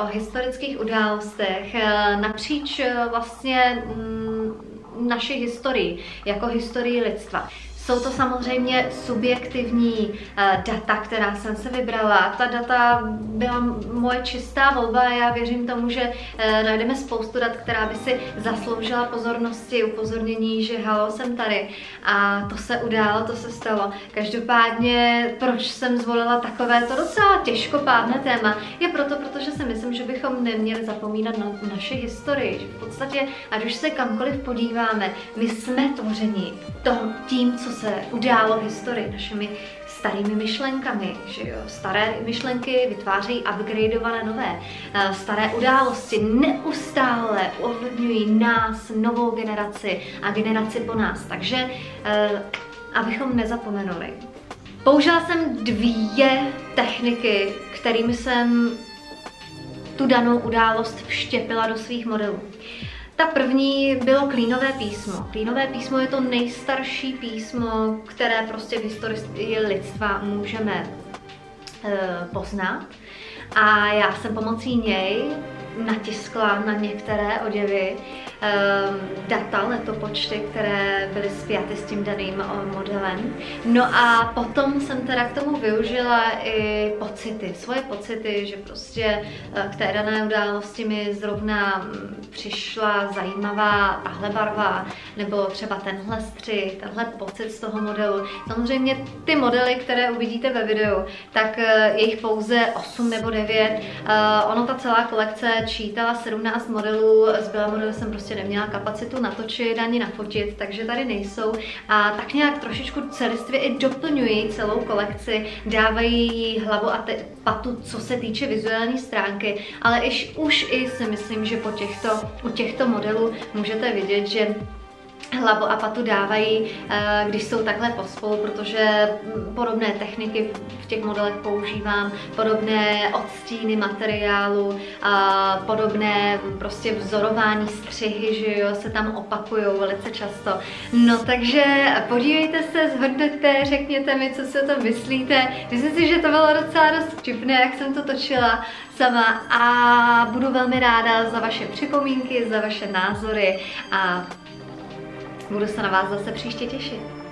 o historických událostech napříč vlastně naší historii, jako historii lidstva. Jsou to samozřejmě subjektivní data, která jsem se vybrala. Ta data byla moje čistá volba a já věřím tomu, že najdeme spoustu dat, která by si zasloužila pozornosti, upozornění, že halo, jsem tady. A to se událo, to se stalo. Každopádně, proč jsem zvolila takovéto docela těžkopádné téma, je protože si myslím, že bychom neměli zapomínat na naši historii. Že v podstatě, ať už se kamkoliv podíváme, my jsme tvořeni tím, co se událo v historii, našimi starými myšlenkami, že jo? Staré myšlenky vytváří upgradeované nové. Staré události neustále ovlivňují nás, novou generaci a generaci po nás. Takže, abychom nezapomenuli. Použila jsem 2 techniky, kterými jsem tu danou událost vštěpila do svých modelů. Ta první bylo klínové písmo. Klínové písmo je to nejstarší písmo, které prostě v historii lidstva můžeme poznat. A já jsem pomocí něj natiskla na některé oděvy data, letopočty, které byly spjaty s tím daným modelem. No a potom jsem teda k tomu využila i pocity, svoje pocity, že prostě k té dané události mi zrovna přišla zajímavá tahle barva, nebo třeba tenhle střih, tenhle pocit z toho modelu. Samozřejmě ty modely, které uvidíte ve videu, tak je jich pouze 8 nebo 9. Ono ta celá kolekce čítala 17 modelů, zbylé modely jsem prostě neměla kapacitu natočit ani nafotit, takže tady nejsou. A tak nějak trošičku celistvě i doplňují celou kolekci, dávají jí hlavu a patu, co se týče vizuální stránky, ale už i si myslím, že u těchto modelů můžete vidět, že hlavu a patu dávají, když jsou takhle pospolu, protože podobné techniky v těch modelech používám, podobné odstíny materiálu, podobné prostě vzorování střihy, že jo, se tam opakujou velice často. No takže podívejte se, zhodnoťte, řekněte mi, co si o tom myslíte. Myslím si, že to bylo docela dost vtipné, jak jsem to točila sama a budu velmi ráda za vaše připomínky, za vaše názory a budu se na vás zase příště těšit.